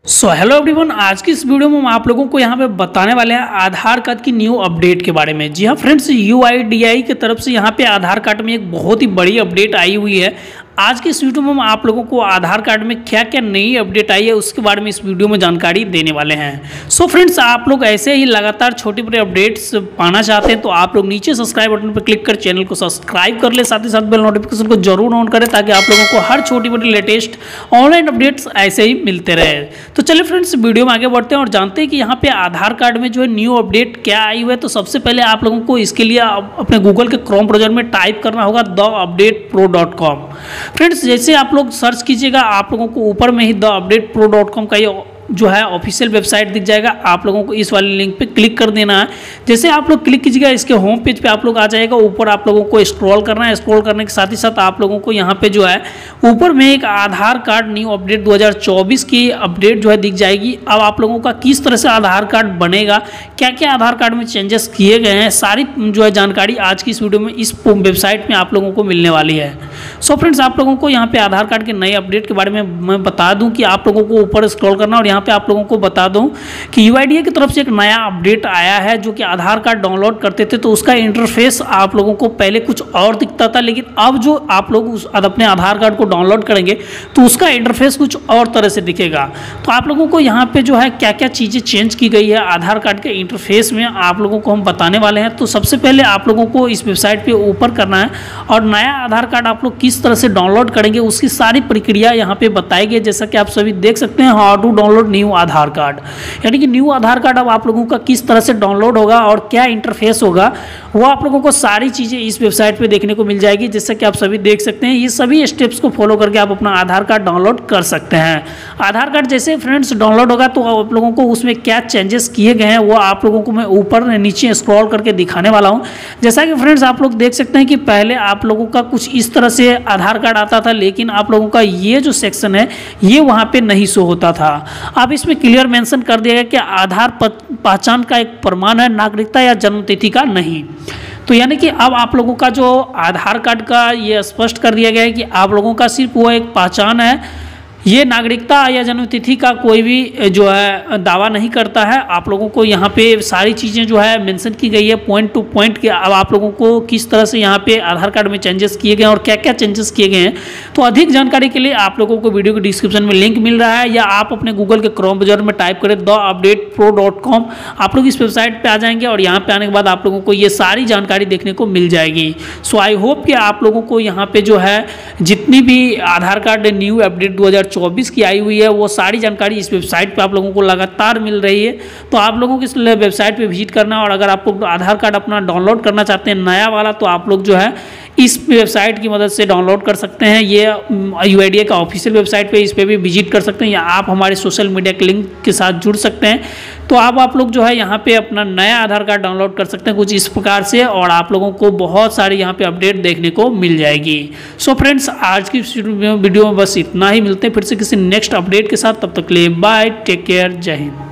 Hello everyone, आज की इस वीडियो में हम आप लोगों को यहाँ पे बताने वाले हैं आधार कार्ड की न्यू अपडेट के बारे में। जी हाँ फ्रेंड्स, यूआईडीआई की तरफ से यहाँ पे आधार कार्ड में एक बहुत ही बड़ी अपडेट आई हुई है। आज की इस वीडियो में हम आप लोगों को आधार कार्ड में क्या क्या नई अपडेट आई है उसके बारे में इस वीडियो में जानकारी देने वाले हैं। सो फ्रेंड्स, आप लोग ऐसे ही लगातार छोटे बड़े अपडेट्स पाना चाहते हैं तो आप लोग नीचे सब्सक्राइब बटन पर क्लिक कर चैनल को सब्सक्राइब कर ले, साथ ही साथ बेल नोटिफिकेशन को जरूर ऑन करें ताकि आप लोगों को हर छोटी बड़ी लेटेस्ट ऑनलाइन अपडेट्स ऐसे ही मिलते रहे। तो चलिए फ्रेंड्स, वीडियो में आगे बढ़ते हैं और जानते हैं कि यहाँ पे आधार कार्ड में जो है न्यू अपडेट क्या आई हुई है। तो सबसे पहले आप लोगों को इसके लिए अपने गूगल के क्रोम ब्राउज़र में टाइप करना होगा theupdatepro.com। फ्रेंड्स, जैसे आप लोग सर्च कीजिएगा आप लोगों को ऊपर में ही theupdatepro.com का ये जो है ऑफिशियल वेबसाइट दिख जाएगा। आप लोगों को इस वाले लिंक पे क्लिक कर देना है। जैसे आप लोग क्लिक कीजिएगा इसके होम पेज पे आप लोग आ जाएगा। ऊपर आप लोगों को स्क्रॉल करना है। स्क्रॉल करने के साथ ही साथ आप लोगों को यहाँ पे जो है ऊपर में एक आधार कार्ड न्यू अपडेट 2024 की अपडेट जो है दिख जाएगी। अब आप लोगों का किस तरह से आधार कार्ड बनेगा, क्या क्या आधार कार्ड में चेंजेस किए गए हैं, सारी जो है जानकारी आज की इस वीडियो में इस वेबसाइट में आप लोगों को मिलने वाली है। सो फ्रेंड्स, आप लोगों को यहाँ पे आधार कार्ड के नए अपडेट के बारे में मैं बता दूँ कि आप लोगों को ऊपर स्क्रॉल करना और यहाँ पे आप लोगों को बता दूं कि यूआईडीआई की तरफ से एक नया अपडेट आया है। जो कि आधार कार्ड डाउनलोड करते थे तो उसका इंटरफेस आप लोगों को पहले कुछ और दिखता था, लेकिन अब जो आप लोग अपने आधार कार्ड को डाउनलोड करेंगे तो उसका इंटरफेस कुछ और तरह से दिखेगा। तो आप लोगों को यहाँ पे जो है क्या क्या चीज़ें चेंज की गई है आधार कार्ड के इंटरफेस में आप लोगों को हम बताने वाले हैं। तो सबसे पहले आप लोगों को इस वेबसाइट पे ऊपर करना है और नया आधार कार्ड आप लोग किस तरह से डाउनलोड करेंगे उसकी सारी प्रक्रिया यहाँ पे बताई गई। जैसा कि आप सभी देख सकते हैं, how to download new Aadhaar card, यानी कि न्यू आधार कार्ड अब आप लोगों का किस तरह से डाउनलोड होगा और क्या इंटरफेस होगा वो आप लोगों को सारी चीज़ें इस वेबसाइट पे देखने को मिल जाएगी। जैसा कि आप सभी देख सकते हैं, ये सभी स्टेप्स को फॉलो करके आप अपना आधार कार्ड डाउनलोड कर सकते हैं। आधार कार्ड जैसे फ्रेंड्स डाउनलोड होगा तो आप लोगों को उसमें क्या चेंजेस किए गए हैं वो आप लोगों को मैं ऊपर नीचे स्क्रॉल करके दिखाने वाला हूँ। जैसा कि फ्रेंड्स आप लोग देख सकते हैं कि पहले आप लोगों का कुछ इस तरह से आधार कार्ड आता था, लेकिन आप लोगों का ये जो सेक्शन है ये वहाँ पे नहीं शो होता था। अब इसमें क्लियर मेंशन कर दिया गया कि आधार पहचान का एक प्रमाण है, नागरिकता या जन्मतिथि का नहीं। तो यानी कि अब आप लोगों का जो आधार कार्ड का ये स्पष्ट कर दिया गया है कि आप लोगों का सिर्फ वो एक पहचान है, ये नागरिकता या जन्मतिथि का कोई भी जो है दावा नहीं करता है। आप लोगों को यहाँ पे सारी चीज़ें जो है मेंशन की गई है पॉइंट टू पॉइंट के। अब आप लोगों को किस तरह से यहाँ पे आधार कार्ड में चेंजेस किए गए हैं और क्या क्या चेंजेस किए गए हैं, तो अधिक जानकारी के लिए आप लोगों को वीडियो के डिस्क्रिप्शन में लिंक मिल रहा है या आप अपने गूगल के क्रोम ब्राउज़र में टाइप करें theupdatepro.com। आप लोग इस वेबसाइट पर आ जाएंगे और यहाँ पर आने के बाद आप लोगों को ये सारी जानकारी देखने को मिल जाएगी। सो आई होप कि आप लोगों को यहाँ पे जो है जितनी भी आधार कार्ड न्यू अपडेट 2024 की आई हुई है वो सारी जानकारी इस वेबसाइट पे आप लोगों को लगातार मिल रही है। तो आप लोगों को इस वेबसाइट पे विजिट करना और अगर आप लोग आधार कार्ड अपना डाउनलोड करना चाहते हैं नया वाला तो आप लोग जो है इस वेबसाइट की मदद से डाउनलोड कर सकते हैं। ये यूआईडीआई का ऑफिशियल वेबसाइट पे इस पे भी विजिट कर सकते हैं या आप हमारे सोशल मीडिया के लिंक के साथ जुड़ सकते हैं। तो आप लोग जो है यहाँ पे अपना नया आधार कार्ड डाउनलोड कर सकते हैं कुछ इस प्रकार से और आप लोगों को बहुत सारी यहाँ पे अपडेट देखने को मिल जाएगी। सो फ्रेंड्स, आज की वीडियो में बस इतना ही। मिलते हैं फिर से किसी नेक्स्ट अपडेट के साथ, तब तक के लिए बाय, टेक केयर, जय हिंद।